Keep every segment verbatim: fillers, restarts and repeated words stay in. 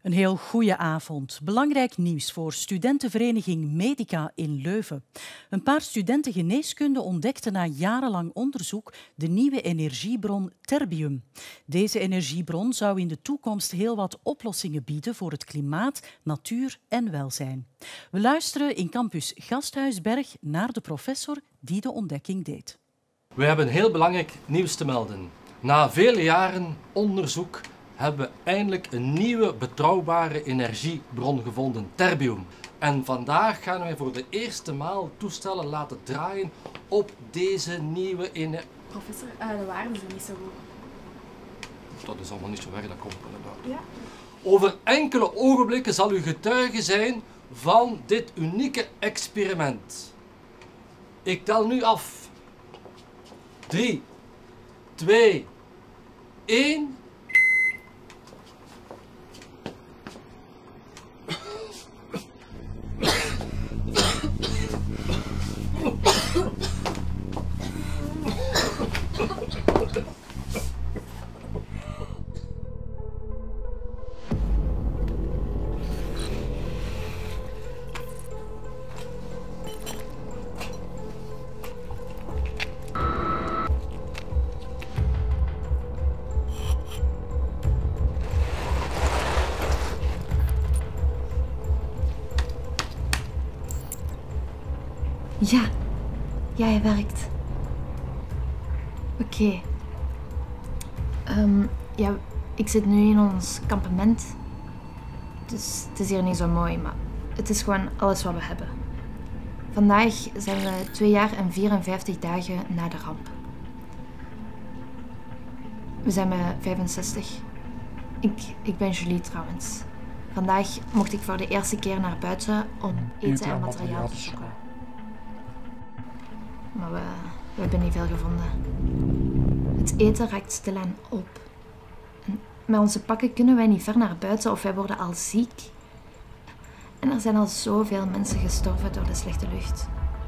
Een heel goede avond. Belangrijk nieuws voor studentenvereniging Medica in Leuven. Een paar studenten geneeskunde ontdekten na jarenlang onderzoek de nieuwe energiebron terbium. Deze energiebron zou in de toekomst heel wat oplossingen bieden voor het klimaat, natuur en welzijn. We luisteren in campus Gasthuisberg naar de professor die de ontdekking deed. We hebben heel belangrijk nieuws te melden. Na vele jaren onderzoek hebben we eindelijk een nieuwe betrouwbare energiebron gevonden, terbium. En vandaag gaan wij voor de eerste maal toestellen laten draaien op deze nieuwe energie. Professor, uh, de waarden zijn niet zo goed. Dat is allemaal niet zo erg, dat komt inderdaad. Ja. Over enkele ogenblikken zal u getuige zijn van dit unieke experiment. Ik tel nu af. drie, twee, één. Ja, ja, hij werkt. Oké. Okay. Um, ja, ik zit nu in ons kampement. Dus het is hier niet zo mooi, maar het is gewoon alles wat we hebben. Vandaag zijn we twee jaar en vierenvijftig dagen na de ramp. We zijn met vijfenzestig. Ik, ik ben Julie trouwens. Vandaag mocht ik voor de eerste keer naar buiten om eten en materiaal te zoeken. Maar we, we hebben niet veel gevonden. Het eten raakt stilaan op. En met onze pakken kunnen wij niet ver naar buiten of wij worden al ziek. En er zijn al zoveel mensen gestorven door de slechte lucht.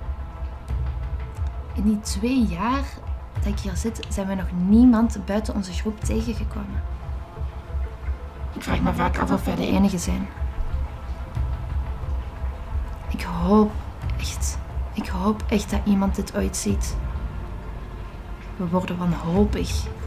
In die twee jaar dat ik hier zit, zijn we nog niemand buiten onze groep tegengekomen. Ik vraag me vaak af of wij de enige zijn. Ik hoop echt... Ik hoop echt dat iemand dit ooit ziet. We worden wanhopig